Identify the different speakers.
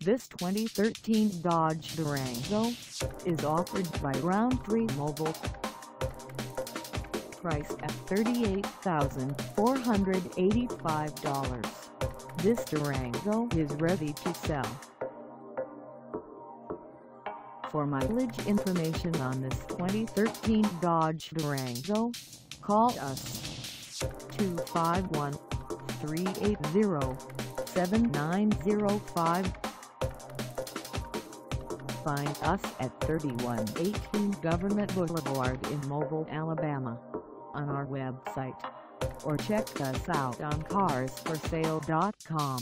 Speaker 1: This 2013 Dodge Durango is offered by Roundtree Mobile. Price at $38,485. This Durango is ready to sell. For mileage information on this 2013 Dodge Durango, call us 251-380-7905. Find us at 3118 Government Boulevard in Mobile, Alabama, on our website, or check us out on carsforsale.com.